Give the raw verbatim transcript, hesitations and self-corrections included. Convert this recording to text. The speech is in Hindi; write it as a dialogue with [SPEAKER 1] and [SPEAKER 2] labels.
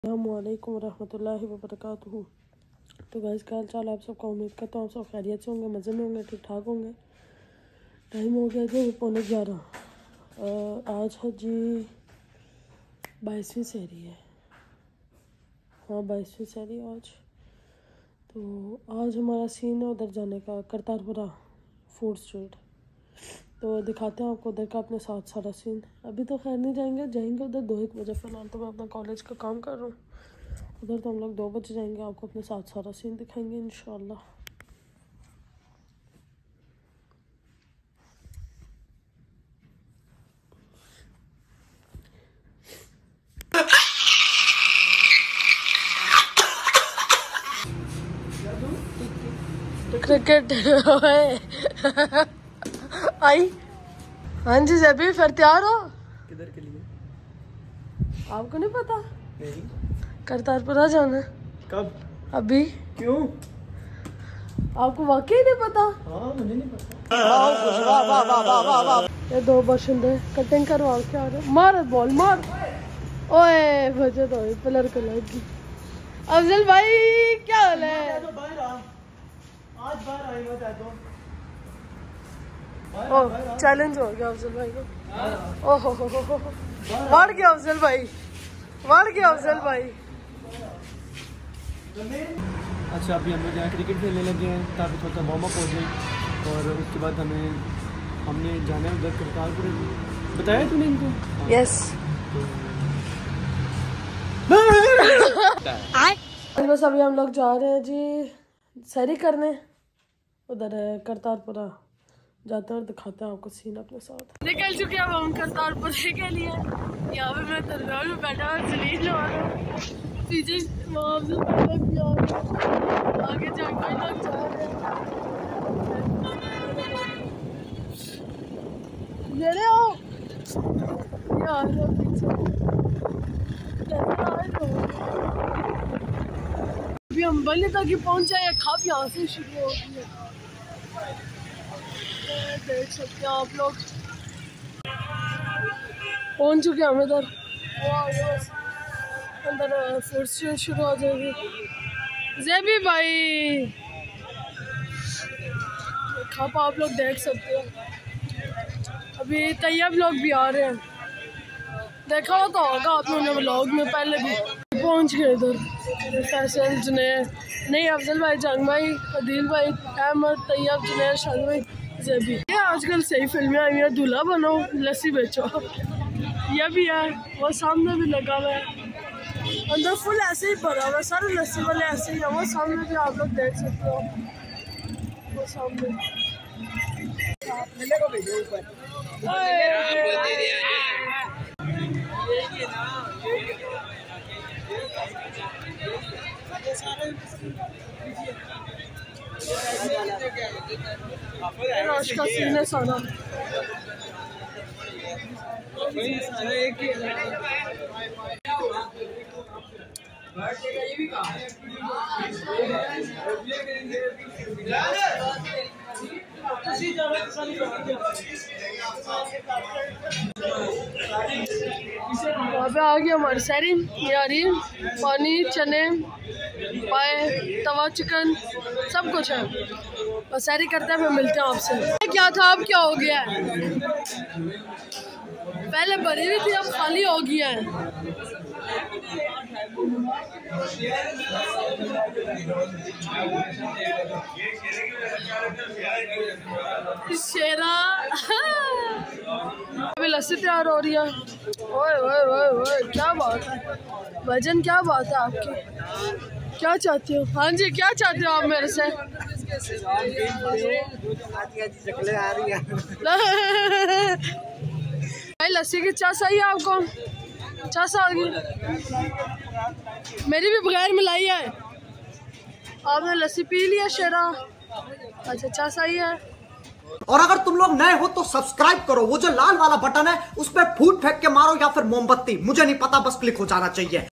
[SPEAKER 1] अस्सलामुअलैकुम रहमतुल्लाहि व बरकातुहू। तो गाइस क्या हाल चाल, आप सबका उम्मीद करता हूँ आप सब खैरियत से होंगे, मज़े में होंगे, ठीक ठाक होंगे। टाइम हो गया जी पौने ग्यारह। आज है जी बाईसवीं सहरी है, हाँ बाईसवीं सहरी आज। तो आज हमारा सीन है उधर जाने का, करतारपुरा फूड स्ट्रीट। तो दिखाते हैं आपको उधर का अपने साथ सारा सीन। अभी तो खैर नहीं जाएंगे, जाएंगे उधर दो एक बजे। फ़िलहाल तो मैं अपना कॉलेज का काम कर रहा हूँ, उधर तो हम लोग दो बजे जाएंगे, आपको अपने साथ सारा सीन दिखाएंगे इंशाल्लाह। क्रिकेट आई। हाँ जी जबी फिर तैयार हो?
[SPEAKER 2] किधर के लिए?
[SPEAKER 1] आपको नहीं पता?
[SPEAKER 2] नहीं।
[SPEAKER 1] करतारपुरा जाना।
[SPEAKER 2] कब?
[SPEAKER 1] अभी।
[SPEAKER 2] क्यों?
[SPEAKER 1] आपको वाकई नहीं पता?
[SPEAKER 2] हाँ मुझे नहीं पता।
[SPEAKER 1] वाह वाह वाह वाह वाह वाह। ये दो बशिंदे कटिंग करवा के आ रहे। मार बॉल मार। ओए बचे तो प्लेयर को लगी। अफजल भाई क्या हाल है?
[SPEAKER 2] तो बाहर आ, आज बाहर आई मत तो।
[SPEAKER 1] ओह चैलेंज हो गया अफजल भाई को। ओह हो हो हो वाड़ गया अफजल भाई, वाड़ गया अफजल भाई।
[SPEAKER 2] अच्छा अभी हम लोग यहाँ क्रिकेट खेलने लगे हैं ताकि थोड़ा सा वार्म अप हो जाए, और उसके बाद हमें हमने जाना है उधर करतारपुर। बताया तूने इनको?
[SPEAKER 1] यस। बस अभी हम लोग जा रहे हैं जी सैरी करने उधर है करतारपुरा, जाते हैं और दिखाते हैं आपको सीन अपने साथ। निकल चुके हैं हम करतारपुर के लिए। यहाँ पे मैं दरगाह में बैठा हूँ, जलील हो रहा हूँ, पीछे आगे जाके लोग जा रहे हैं। ये रे आओ यार अभी हम बल्ले तक ही पहुंचे हैं, खाप यहाँ से शुरू हो गई है। देख सकते हैं आप लोग पहुंच चुके हैं हम इधर। अंदर फूड स्ट्रीट शुरू हो जाएगी। जेबी भाई खाप आप लोग देख सकते हो। अभी तैयब लोग भी आ रहे हैं, देखा हो तो होगा आप लोगों ने व्लॉग में पहले भी। पहुंच गए इधर फैसल जुनैद, नहीं अफजल भाई, जंग भाई, अदील भाई, अहमद, तैयब, जुनैद, शाह भाई, जेबी। ये आजकल सही फिल्में आई हैं, दूल्हा बनो लस्सी बेचो, यह भी है। वो सामने भी लगा हुआ है, अंदर फुल ऐसे ही भरा हुआ है, सारे लस्सी वाले ऐसे ही है। वो सामने भी आप लोग देख सकते हो, वो सामने रोश का सीन है सारा। वहाँ पे आ गया हमारी सैरी, यारी, पानी, चने, पाए, तवा चिकन, सब कुछ है। और सैरी करते हैं, फिर मिलते हैं आपसे। क्या था अब क्या हो गया है? पहले भरी हुई थी, अब खाली हो गया है। शेरा अभी लस्सी तैयार हो रही है। ओए ओए ओए ओए क्या बात है भजन, क्या बात है आपकी, क्या चाहती हो? हाँ जी क्या चाहते हो आप मेरे से? भाई लस्सी की चास आई है आपको? चास आ गई, मेरी भी बगैर मिलाई है। आपने लस्सी पी लिया शेरा? अच्छा चास आई है।
[SPEAKER 3] और अगर तुम लोग नए हो तो सब्सक्राइब करो, वो जो लाल वाला बटन है उस पर फूट फेंक के मारो या फिर मोमबत्ती, मुझे नहीं पता, बस क्लिक हो जाना चाहिए।